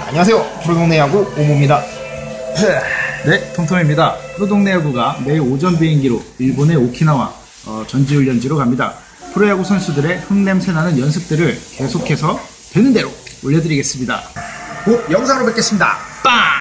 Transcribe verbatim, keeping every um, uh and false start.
안녕하세요. 프로동네 야구 오모입니다. 네, 톰톰입니다. 프로동네 야구가 매일 오전 비행기로 일본의 오키나와 어, 전지훈련지로 갑니다. 프로야구 선수들의 흙냄새나는 연습들을 계속해서 되는 대로 올려드리겠습니다. 곧 영상으로 뵙겠습니다. 빵!